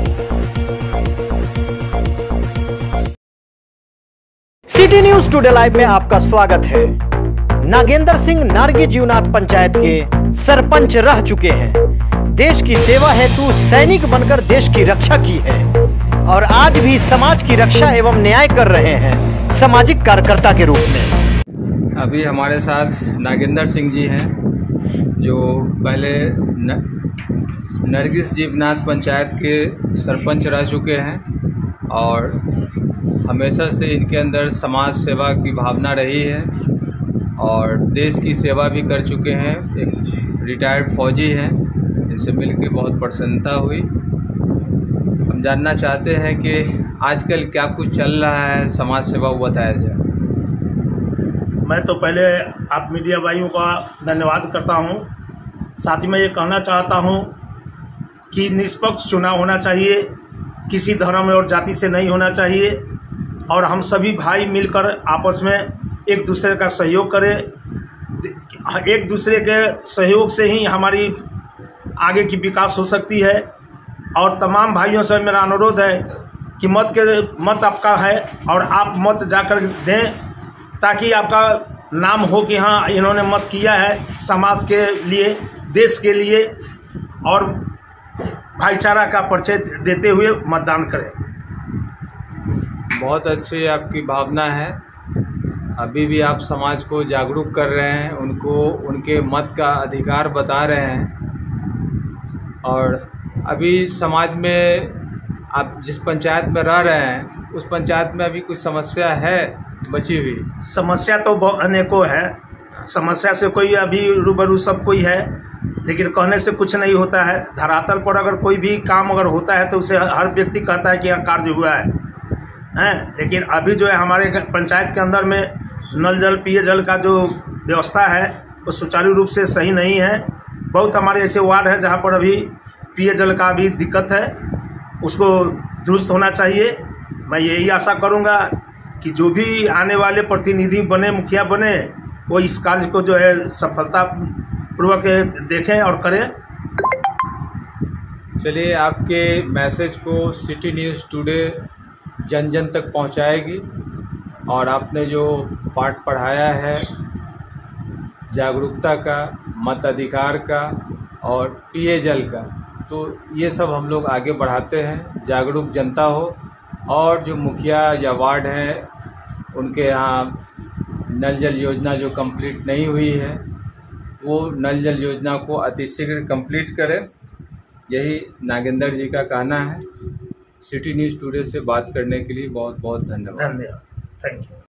City news today live में आपका स्वागत है। नागेंद्र सिंह नारगी जीवनाथ पंचायत के सरपंच रह चुके हैं। देश की सेवा हेतु सैनिक बनकर देश की रक्षा की है और आज भी समाज की रक्षा एवं न्याय कर रहे हैं सामाजिक कार्यकर्ता के रूप में। अभी हमारे साथ नागेंद्र सिंह जी हैं जो पहले नरगिस जीवनाथ पंचायत के सरपंच रह चुके हैं और हमेशा से इनके अंदर समाज सेवा की भावना रही है और देश की सेवा भी कर चुके हैं। एक रिटायर्ड फौजी हैं, इनसे मिलकर बहुत प्रसन्नता हुई। हम जानना चाहते हैं कि आजकल क्या कुछ चल रहा है समाज सेवा, वो बताया जाए। मैं तो पहले आप मीडिया भाइयों का धन्यवाद करता हूं। साथ ही मैं ये कहना चाहता हूं कि निष्पक्ष चुनाव होना चाहिए, किसी धर्म और जाति से नहीं होना चाहिए और हम सभी भाई मिलकर आपस में एक दूसरे का सहयोग करें। एक दूसरे के सहयोग से ही हमारी आगे की विकास हो सकती है और तमाम भाइयों से मेरा अनुरोध है कि मत आपका है और आप मत जाकर दें ताकि आपका नाम हो कि हाँ इन्होंने मत किया है समाज के लिए, देश के लिए, और भाईचारा का परिचय देते हुए मतदान करें। बहुत अच्छी आपकी भावना है। अभी भी आप समाज को जागरूक कर रहे हैं, उनको उनके मत का अधिकार बता रहे हैं। और अभी समाज में आप जिस पंचायत में रह रहे हैं उस पंचायत में अभी कुछ समस्या है बची हुई? समस्या तो अनेकों है, समस्या से कोई अभी रूबरू सब कोई है, लेकिन कहने से कुछ नहीं होता है। धरातल पर अगर कोई भी काम अगर होता है तो उसे हर व्यक्ति कहता है कि यह कार्य हुआ है। लेकिन अभी जो है हमारे पंचायत के अंदर में नल जल पेयजल का जो व्यवस्था है वो सुचारू रूप से सही नहीं है। बहुत हमारे ऐसे वार्ड है जहाँ पर अभी पेयजल का भी दिक्कत है, उसको दुरुस्त होना चाहिए। मैं यही आशा करूँगा कि जो भी आने वाले प्रतिनिधि बने, मुखिया बने, वो इस कार्य को जो है सफलता पूर्वक देखें और करें। चलिए, आपके मैसेज को सिटी न्यूज़ टुडे जन जन तक पहुंचाएगी और आपने जो पाठ पढ़ाया है जागरूकता का, मताधिकार का और पेयजल का, तो ये सब हम लोग आगे बढ़ाते हैं। जागरूक जनता हो और जो मुखिया या वार्ड हैं उनके यहाँ नल जल योजना जो कंप्लीट नहीं हुई है वो नल जल योजना को अतिशीघ्र कंप्लीट करें, यही नागेंद्र जी का कहना है। सिटी न्यूज़ टुडे से बात करने के लिए बहुत बहुत धन्यवाद। Thank you.